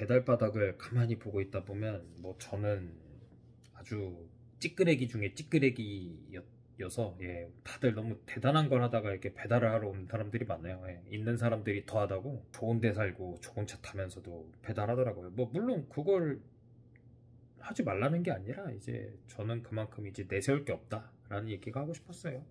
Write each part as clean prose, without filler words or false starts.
배달 바닥을 가만히 보고 있다 보면 뭐 저는 아주 찌끄레기 중에 찌끄레기여서 예, 다들 너무 대단한 걸 하다가 이렇게 배달을 하러 온 사람들이 많아요. 예, 있는 사람들이 더하다고 좋은 데 살고 좋은 차 타면서도 배달하더라고요. 뭐 물론 그걸 하지 말라는 게 아니라 이제 저는 그만큼 이제 내세울 게 없다라는 얘기가 하고 싶었어요.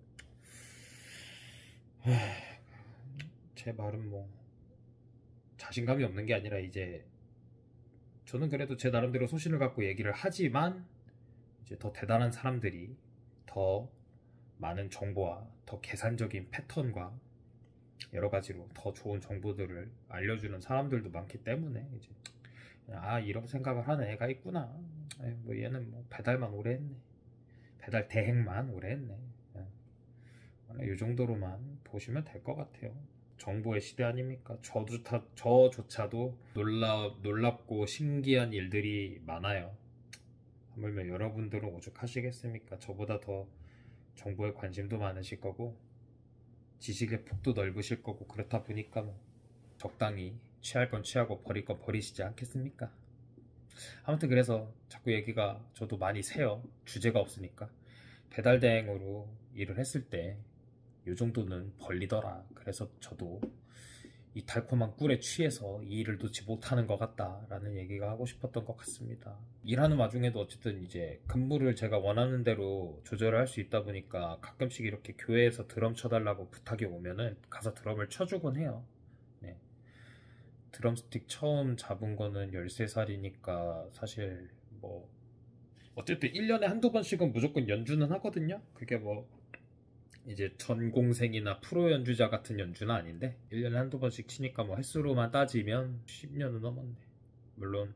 제 말은 뭐 자신감이 없는 게 아니라 이제 저는 그래도 제 나름대로 소신을 갖고 얘기를 하지만 이제 더 대단한 사람들이 더 많은 정보와 더 계산적인 패턴과 여러 가지로 더 좋은 정보들을 알려주는 사람들도 많기 때문에 이제 아 이런 생각을 하는 애가 있구나. 뭐 얘는 뭐 배달만 오래 했네. 배달 대행만 오래 했네. 이 정도로만 보시면 될 것 같아요. 정보의 시대 아닙니까? 저조차도 놀랍고 신기한 일들이 많아요. 하물며 여러분들은 오죽하시겠습니까? 저보다 더 정보에 관심도 많으실 거고 지식의 폭도 넓으실 거고 그렇다 보니까 뭐 적당히 취할 건 취하고 버릴 건 버리시지 않겠습니까? 아무튼 그래서 자꾸 얘기가 저도 많이 새요. 주제가 없으니까. 배달 대행으로 일을 했을 때 요 정도는 벌리더라. 그래서 저도 이 달콤한 꿀에 취해서 이 일을 놓지 못하는 것 같다라는 얘기가 하고 싶었던 것 같습니다. 일하는 와중에도 어쨌든 이제 근무를 제가 원하는 대로 조절을 할 수 있다 보니까 가끔씩 이렇게 교회에서 드럼 쳐달라고 부탁이 오면은 가서 드럼을 쳐주곤 해요. 네. 드럼스틱 처음 잡은 거는 13살이니까 사실 뭐 어쨌든 1년에 한두 번씩은 무조건 연주는 하거든요. 그게 뭐 이제 전공생이나 프로 연주자 같은 연주는 아닌데 1년에 한두 번씩 치니까 뭐 횟수로만 따지면 10년은 넘었네. 물론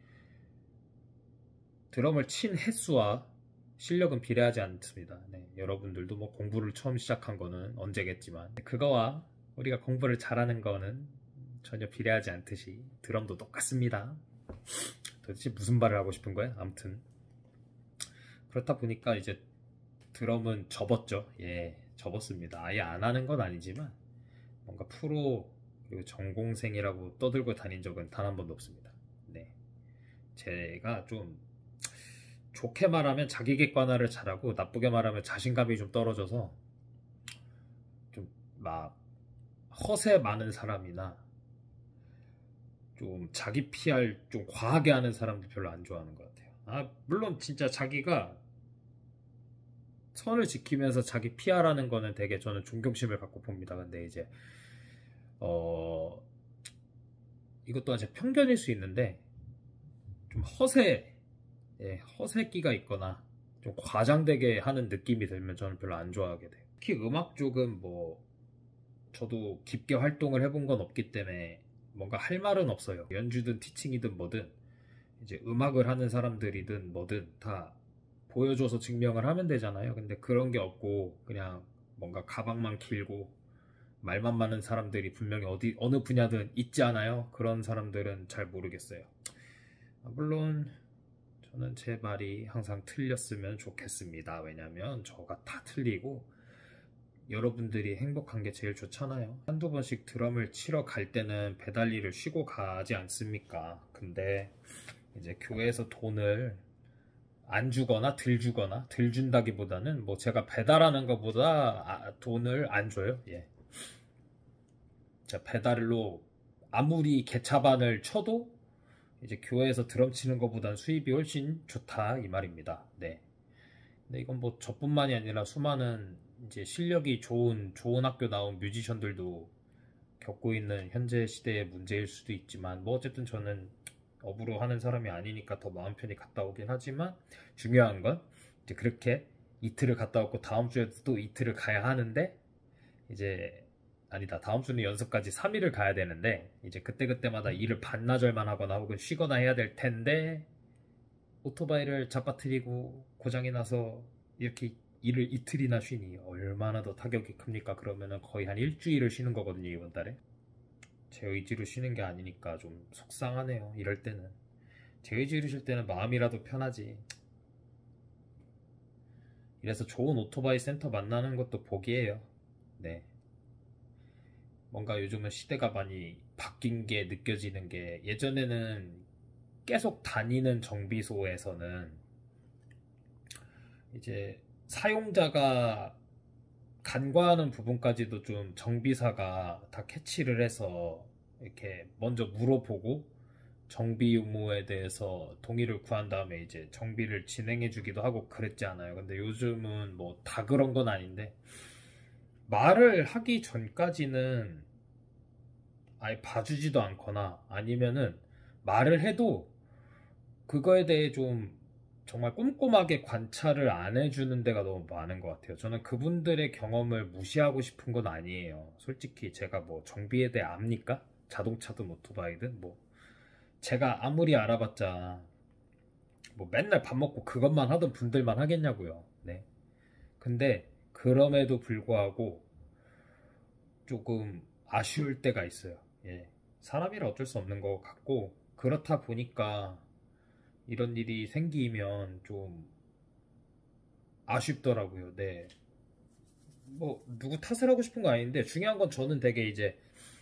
드럼을 친 횟수와 실력은 비례하지 않습니다. 네, 여러분들도 뭐 공부를 처음 시작한 거는 언제겠지만 그거와 우리가 공부를 잘하는 거는 전혀 비례하지 않듯이 드럼도 똑같습니다. 도대체 무슨 말을 하고 싶은 거야? 아무튼 그렇다 보니까 이제 드럼은 접었죠. 예, 접었습니다. 아예 안 하는 건 아니지만 뭔가 프로 그리고 전공생이라고 떠들고 다닌 적은 단 한 번도 없습니다. 네, 제가 좀 좋게 말하면 자기 객관화를 잘하고 나쁘게 말하면 자신감이 좀 떨어져서 좀 막 허세 많은 사람이나 좀 자기 PR 좀 과하게 하는 사람들 별로 안 좋아하는 것 같아요. 아, 물론 진짜 자기가 선을 지키면서 자기 PR하는 거는 되게 저는 존경심을 갖고 봅니다. 근데 이제 이것 또한 제 편견일 수 있는데 좀 허세끼가 있거나 좀 과장되게 하는 느낌이 들면 저는 별로 안 좋아하게 돼요. 특히 음악 쪽은 뭐 저도 깊게 활동을 해본 건 없기 때문에 뭔가 할 말은 없어요. 연주든 티칭이든 뭐든 이제 음악을 하는 사람들이든 뭐든 다 보여줘서 증명을 하면 되잖아요. 근데 그런 게 없고 그냥 뭔가 가방만 길고 말만 많은 사람들이 분명히 어느 분야든 있지 않아요? 그런 사람들은 잘 모르겠어요. 물론 저는 제 말이 항상 틀렸으면 좋겠습니다. 왜냐면 저가 다 틀리고 여러분들이 행복한 게 제일 좋잖아요. 한두 번씩 드럼을 치러 갈 때는 배달 일을 쉬고 가지 않습니까? 근데 이제 교회에서 돈을 안 주거나 들 준다기보다는 뭐 제가 배달하는 것보다 돈을 안 줘요. 예. 자, 배달로 아무리 개차반을 쳐도 이제 교회에서 드럼 치는 것보단 수입이 훨씬 좋다 이 말입니다. 네. 근데 이건 뭐 저뿐만이 아니라 수많은 이제 실력이 좋은 학교 나온 뮤지션들도 겪고 있는 현재 시대의 문제일 수도 있지만 뭐 어쨌든 저는 업으로 하는 사람이 아니니까 더 마음 편히 갔다 오긴 하지만 중요한 건 이제 그렇게 이틀을 갔다 왔고 다음 주에도 또 이틀을 가야 하는데 이제 아니다 다음 주는 연습까지 3일을 가야 되는데 이제 그때그때마다 일을 반나절만 하거나 혹은 쉬거나 해야 될 텐데 오토바이를 잡아뜨리고 고장이 나서 이렇게 일을 이틀이나 쉬니 얼마나 더 타격이 큽니까? 그러면은 거의 한 일주일을 쉬는 거거든요 이번 달에. 제 의지로 쉬는 게 아니니까 좀 속상하네요. 이럴 때는 제 의지로 쉴 때는 마음이라도 편하지. 이래서 좋은 오토바이 센터 만나는 것도 복이에요. 네. 뭔가 요즘은 시대가 많이 바뀐 게 느껴지는 게, 예전에는 계속 다니는 정비소에서는 이제 사용자가 간과하는 부분까지도 좀 정비사가 다 캐치를 해서 이렇게 먼저 물어보고 정비 의무에 대해서 동의를 구한 다음에 이제 정비를 진행해 주기도 하고 그랬지 않아요. 근데 요즘은 뭐 다 그런 건 아닌데, 말을 하기 전까지는 아예 봐주지도 않거나, 아니면은 말을 해도 그거에 대해 좀 정말 꼼꼼하게 관찰을 안 해주는 데가 너무 많은 것 같아요. 저는 그분들의 경험을 무시하고 싶은 건 아니에요. 솔직히 제가 뭐 정비에 대해 압니까? 자동차든 오토바이든 뭐 제가 아무리 알아봤자 뭐 맨날 밥 먹고 그것만 하던 분들만 하겠냐고요. 네. 근데 그럼에도 불구하고 조금 아쉬울 때가 있어요. 예. 사람이라 어쩔 수 없는 것 같고, 그렇다 보니까 이런 일이 생기면 좀 아쉽더라고요. 네. 뭐 누구 탓을 하고 싶은 거 아닌데, 중요한 건 저는 되게 이제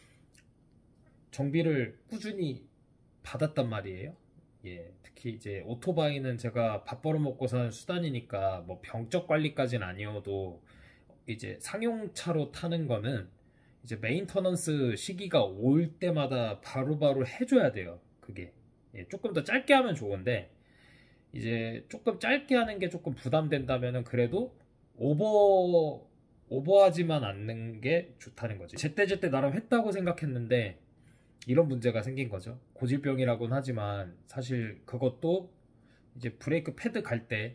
정비를 꾸준히 받았단 말이에요. 예. 특히 이제 오토바이는 제가 밥 벌어먹고 사는 수단이니까 뭐 병적 관리까지는 아니어도 이제 상용차로 타는 거는 이제 메인터넌스 시기가 올 때마다 바로바로 해줘야 돼요. 그게. 예, 조금 더 짧게 하면 좋은데, 이제 조금 짧게 하는 게 조금 부담된다면은 그래도 오버하지만 않는 게 좋다는 거지. 제때제때 나름 했다고 생각했는데 이런 문제가 생긴 거죠. 고질병이라고는 하지만 사실 그것도 이제 브레이크 패드 갈 때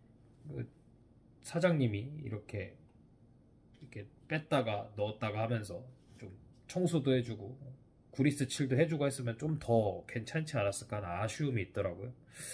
사장님이 이렇게 뺐다가 넣었다가 하면서 좀 청소도 해주고 구리스 칠도 해주고 했으면 좀 더 괜찮지 않았을까 하는 아쉬움이 있더라고요.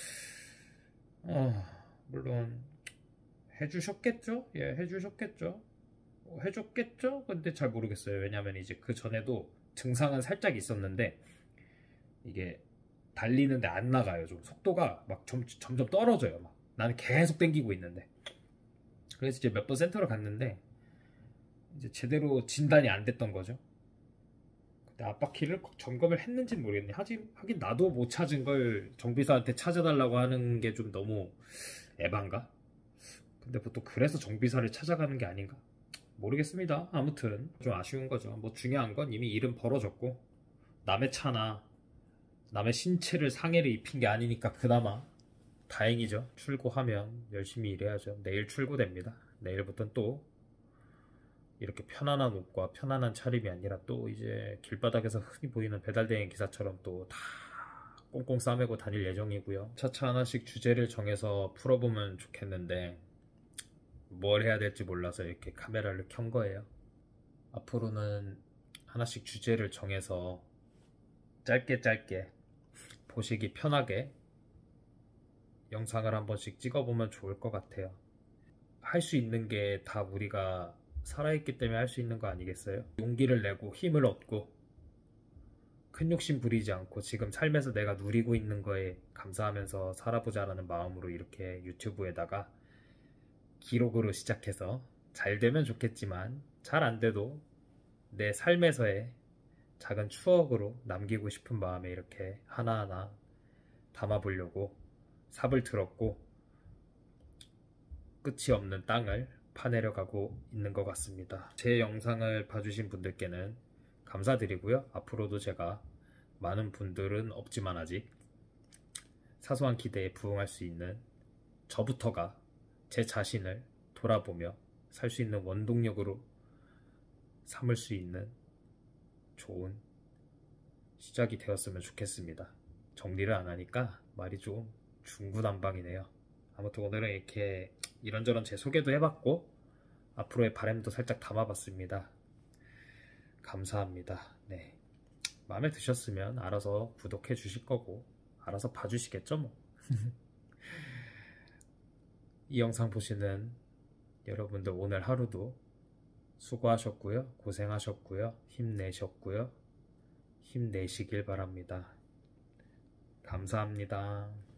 물론 해주셨겠죠? 예, 해주셨겠죠? 해줬겠죠? 근데 잘 모르겠어요. 왜냐면 이제 그 전에도 증상은 살짝 있었는데 이게 달리는데 안 나가요. 좀 속도가 막 점점 떨어져요. 막 나는 계속 땡기고 있는데. 그래서 이제 몇 번 센터를 갔는데 이제 제대로 진단이 안 됐던 거죠. 근데 앞바퀴를 점검을 했는지는 모르겠네. 하긴 나도 못 찾은 걸 정비사한테 찾아달라고 하는 게 좀 너무 에반가? 근데 보통 그래서 정비사를 찾아가는 게 아닌가? 모르겠습니다. 아무튼 좀 아쉬운 거죠. 뭐 중요한 건 이미 일은 벌어졌고 남의 차나 남의 신체를 상해를 입힌 게 아니니까 그나마 다행이죠. 출고하면 열심히 일해야죠. 내일 출고됩니다. 내일부터는 또 이렇게 편안한 옷과 편안한 차림이 아니라 또 이제 길바닥에서 흔히 보이는 배달대행 기사처럼 또 다 꽁꽁 싸매고 다닐 예정이고요. 차차 하나씩 주제를 정해서 풀어보면 좋겠는데 뭘 해야 될지 몰라서 이렇게 카메라를 켠 거예요. 앞으로는 하나씩 주제를 정해서 짧게 보시기 편하게 영상을 한 번씩 찍어보면 좋을 것 같아요. 할 수 있는 게 다 우리가 살아있기 때문에 할 수 있는 거 아니겠어요? 용기를 내고 힘을 얻고 큰 욕심 부리지 않고 지금 삶에서 내가 누리고 있는 거에 감사하면서 살아보자라는 마음으로 이렇게 유튜브에다가 기록으로 시작해서 잘 되면 좋겠지만 잘 안 돼도 내 삶에서의 작은 추억으로 남기고 싶은 마음에 이렇게 하나하나 담아보려고 삽을 들었고 끝이 없는 땅을 파내려 가고 있는 것 같습니다. 제 영상을 봐주신 분들께는 감사드리고요. 앞으로도 제가 많은 분들은 없지만 아직 사소한 기대에 부응할 수 있는 저부터가 제 자신을 돌아보며 살 수 있는 원동력으로 삼을 수 있는 좋은 시작이 되었으면 좋겠습니다. 정리를 안 하니까 말이 좀 중구난방이네요. 아무튼 오늘은 이렇게 이런저런 제 소개도 해봤고 앞으로의 바람도 살짝 담아봤습니다. 감사합니다. 네. 마음에 드셨으면 알아서 구독해 주실 거고 알아서 봐주시겠죠 뭐. 이 영상 보시는 여러분들 오늘 하루도 수고하셨고요. 고생하셨고요. 힘내셨고요. 힘내시길 바랍니다. 감사합니다.